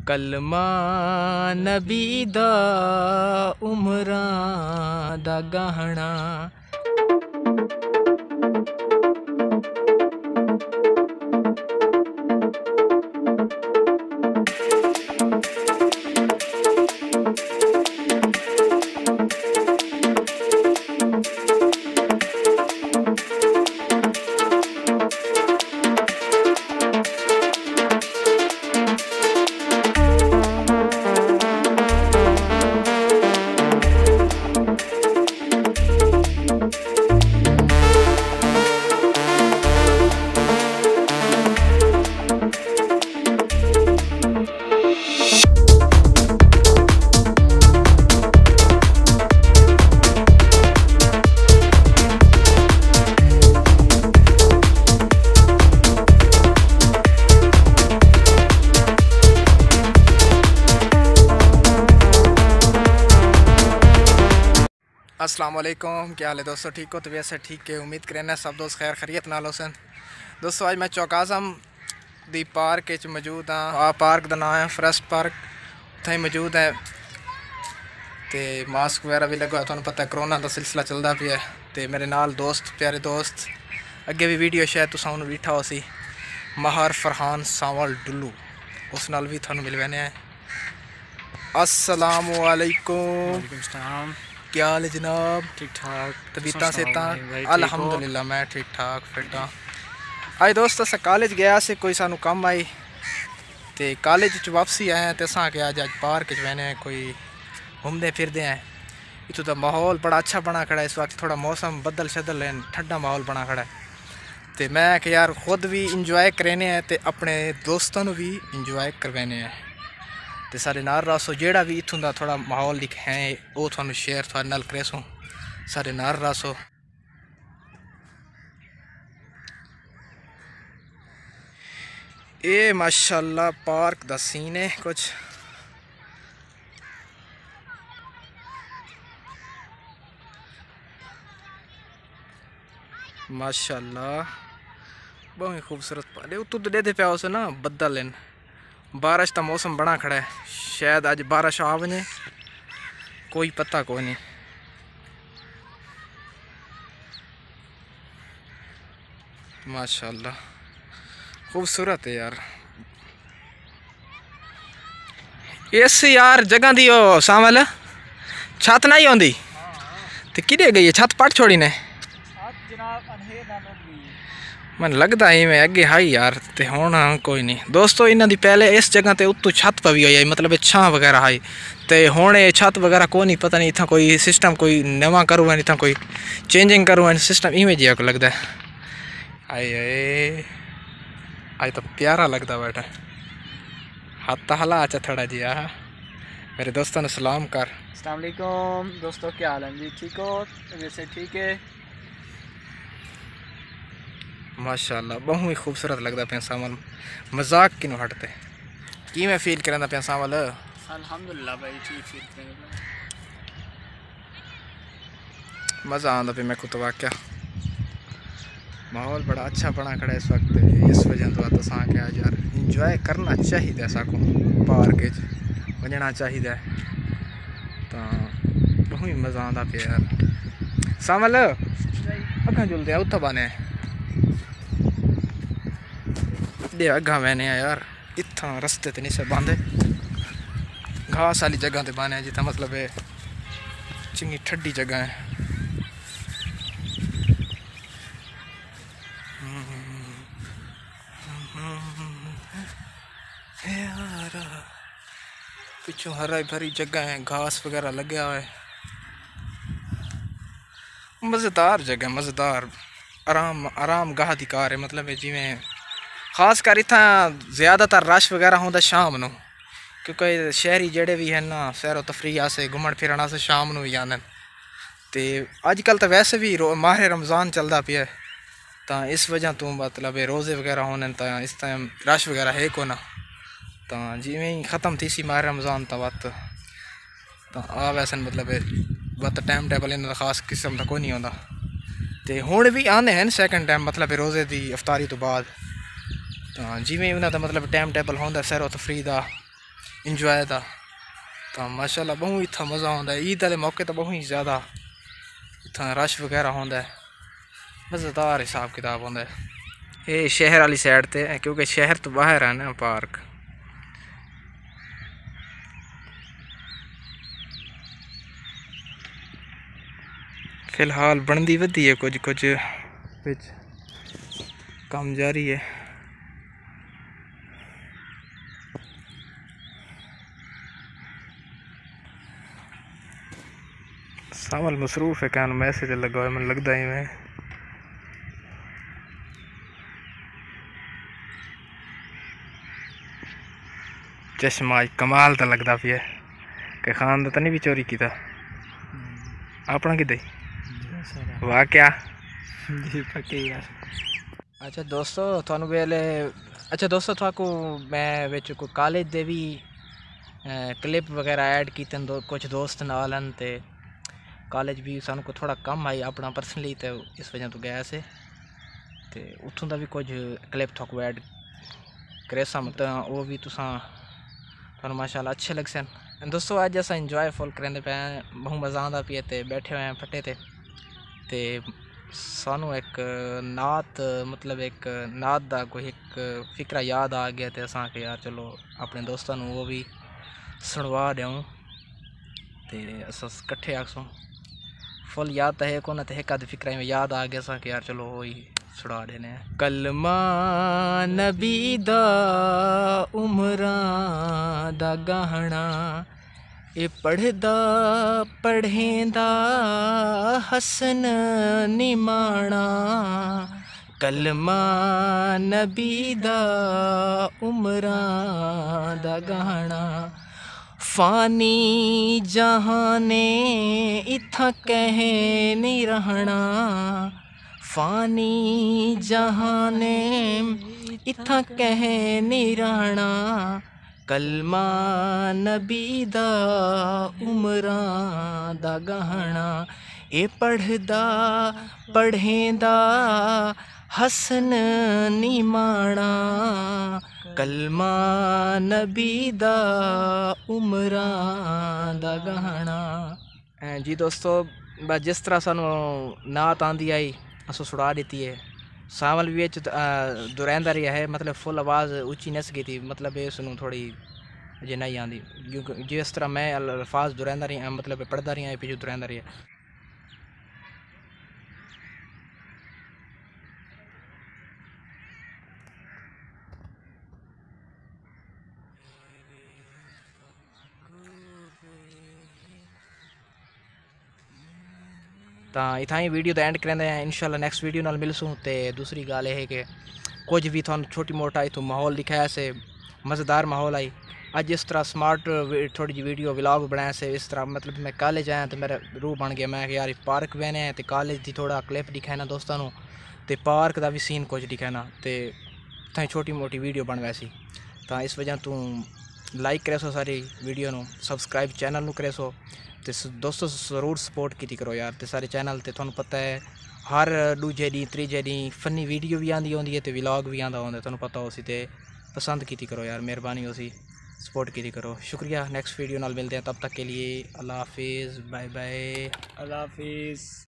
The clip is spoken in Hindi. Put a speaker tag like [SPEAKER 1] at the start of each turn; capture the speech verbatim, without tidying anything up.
[SPEAKER 1] कलमा नबी दा उमरां दा गहना। अस्सलाम वालेकुम, क्या हाल है दोस्तों? ठीक हो? तबीयत से ठीक है, उम्मीद करना सब दोस्त खैर खैरियत नाल होसन। दोस्तों आज मैं चौक आज़म दी पार्क च मौजूद हाँ। आ पार्क का नाम है फॉरेस्ट पार्क, उत्थे मौजूद है तो मास्क वगैरह भी लगा। तुहानू पता है करोना का सिलसिला चलता पिया है। तो मेरे नाल दोस्त प्यारे दोस्त अगे भी वीडियो शायद तुसा उन्होंने बैठा हो सी महार फरहान सावल डुल्लू, उस नाल भी थानू मिलवाने हैं। अस्सलाम वालेकुम, क्या हाल है जनाब? ठीक ठाक, तबीयत से अल्हम्दुलिल्लाह मैं ठीक ठाक फिट हाँ। अज दोस्त अस कॉलेज गया से कोई सानू कम आई तो कॉलेज च वापसी आए तो असा क्या अज अज पार्क च मैंने कोई घूमते फिरते हैं। इतों का माहौल बड़ा अच्छा बना खड़ा है इस वक्त, थोड़ा मौसम बदल शदल है, ठंडा माहौल बना खड़ा है। तो मैं कि यार खुद भी इंजॉय करने हैं तो अपने दोस्तों भी इंजॉय करवाने हैं। तो सारे नाल रसो जेड़ा भी इत्थों का थोड़ा माहौल दिख है वो थोड़ा शेयर थोड़े नाल करेसो, सारे नाल रसो। ये माशाल्लाह पार्क दा सीन है कुछ माशाल्लाह बहुत खूबसूरत पाले। उतों तो देते पे ना बदल हैं, बारिश का मौसम बना खड़ा है, शायद आज बारिश आ वने, कोई पता को नहीं। माशाल्लाह खूबसूरत है यार। इस यार जगह दी ओ सामल छत नहीं आती तो किधे गई है छत पट छोड़ी ने? मन लगता ही मैं अगे हाई यार ते होना कोई नहीं। दोस्तों इन्हों की पहले इस जगह ते उत्तों छत पवी हुई है, मतलब छां वगैरह हाई तो हुणे छत वगैरह को नहीं पता नहीं इतना कोई सिस्टम कोई नवा करू है, इतना कोई चेंजिंग करू है सिस्टम इवें जिया को लगता है। आए आए आज तो प्यारा लगता बैठा, हाथ हला अच्छा थोड़ा जी। आ मेरे दोस्तों ने सलाम कर।
[SPEAKER 2] अस्सलाम वालेकुम दोस्तों, क्या हाल है जी? ठीक हो? वैसे ठीक है
[SPEAKER 1] माशाल्लाह बहुत ही खूबसूरत लगता पे सामल। मजाक कि हटते कि मैं फील करा पे सामल?
[SPEAKER 2] अल्हम्दुलिल्लाह भाई ठीक फील कर,
[SPEAKER 1] मज़ा आता पे मैं खुद वाक्या माहौल बड़ा अच्छा बना खड़ा है इस वक्त। इस वजह तो अस क्या यार इंजॉय करना चाहिए, साको पार्क वजना चाहिए तो बहुत ही मज़ा आता पे यार। सामल अखा जुलते हैं उत्था बने दे अगा मैंने यार इतना रस्ते ते नहीं से बांधे, घास वाली जगह ते बाने जितना मतलब है चंगी ठंडी जगह है। पिछों हरा भरी जगह है, घास वगैरह लगे हुआ है, मज़ेदार जगह मज़ेदार आराम आराम गाह दी कार है। मतलब जिमें खास कर इतना ज़्यादातर रश वगैरह होंदा शाम नू, क्योंकि शहरी जेडे भी हैं ना सैरो तफरी आसे घूमन फिरन आसे शाम नू भी आने। तो अजकल तो वैसे भी माह रमज़ान चलता पिया तो इस वजह तो मतलब रोज़े वगैरह होने तो इस टाइम रश वगैरह है को ना, तो जिमें ही ख़त्म थी सी माह रमज़ान तो वत तो आ वैसे मतलब वत टाइम टेबल इन्हों खास किस्म का कोई नहीं आता। तो हुण भी आने हैं सैकेंड टाइम मतलब रोज़े की अफतारी तो बाद, तो जिमें उन्होंने मतलब टाइम टेबल होंदा सैरो तफरी का इंजॉय का। तो माशाल्लाह बहुत इतना मज़ा आता है। ईद वाले मौके तो बहुत ही ज़्यादा इतना रश वगैरह होता है, मज़ेदार हिसाब किताब होता है। ये शहर वाली साइड ते है, क्योंकि शहर तो बाहर है ना पार्क। फिलहाल बनती वधी है, कुछ कुछ बिच काम जारी है। सामल मसरूफ है, क्या मैसेज लगा है, मैं लगता ही मैं चश्मा कमाल तो लगता पिया कि खान तो नहीं भी चोरी किया अपना कि वाह क्या। अच्छा दोस्तों थानू वेले अच्छा दोस्तों थाकू मैं विच कोई कॉलेज दे भी क्लिप वगैरह ऐड कीते दो कुछ दोस्त नालन ते कॉलेज भी सानू को थोड़ा कम आई अपना पर्सनली, तो इस वजह तो गया से ते उत्थों दा भी कुछ क्लिप थाकू ऐड करे सम, तो वो भी तुसा थानू माशाल्लाह अच्छे लग सन। दोस्तों अज अस इंजॉय फुल करेंदे पे, बहुत मज़ा आता पिए ते बैठे हुए हैं फटे ते ते सानू एक नात मतलब एक नात दा कोई एक फिक्रा याद आ गया, तो असा के यार चलो अपने दोस्तों वो भी सुनवा दूँ, तो अस कट्ठे आखसूँ फुल याद तो है कौन, तो एक आध फिक्रा में याद आ गया सा कि यार चलो वो ही छुड़ा देने। कलमा नबी दा उमरां दा गहना, ए पढ़दा पढ़ेंदा हसन निमाणा। कलमा नबी दा उमरां दा गहना, फानी जहाने इत्था कहे नहीं रहना। फानी जहाने इत्था कहे नहीं रहना, कलमा नबी दा उमरां दा गहना। ए पढ़दा पढ़ेंदा हसन निमाणा, कलमा नबी दा उमरां दा गहना। जी दोस्तों बस जिस तरह सानू नात आंदी आई असो छुड़ा दी है। सावल भी दुरैंदा रहा है, मतलब फुल आवाज़ ऊँची नस गई थी, मतलब ये सुनू थोड़ी अजे नहीं आती, क्योंकि जिस तरह मैं अल्फाज दुरैंदा रही मतलब पढ़ता रही पीछे दुरैंदा रहा। तो इतना ही वीडियो तो एंड करेंगे हैं, इंशाल्लाह नेक्स्ट वीडियो नाल मिलसूँ। तो दूसरी गल है कि कुछ भी थोड़ा छोटी मोटा इतों माहौल दिखाया से मज़ेदार माहौल आई। अज इस तरह स्मार्ट थोड़ी जी वीडियो व्लॉग बनाया से, इस तरह मतलब मैं कॉलेज आया तो मेरा रूह बन गया, मैं यार पार्क बहने हैं तो कॉलेज की थोड़ा क्लिप दिखाना दोस्तों को, तो पार्क का भी सीन कुछ दिखाना, तो इतना छोटी मोटी वीडियो बन वैसी। तो इस वजह तू लाइक करे सो सारी वीडियो को, सबसक्राइब चैनल को करे सो, तो दोस्तों जरूर सपोर्ट की करो यार। तो सारे चैनल तो थोड़ा पता है हर दूजे दी त्रीजे दी फनी वीडियो भी आती होंगी है, तो व्लॉग भी आता होंगे, थोड़ा पता हो सी, तो पसंद की करो यार, मेहरबानी हो सी सपोर्ट की करो। शुक्रिया, नेक्स्ट वीडियो नाल मिलते हैं, तब तक के लिए अल्लाह हाफिज़, बाय बाय,
[SPEAKER 2] अल्लाह हाफिज़।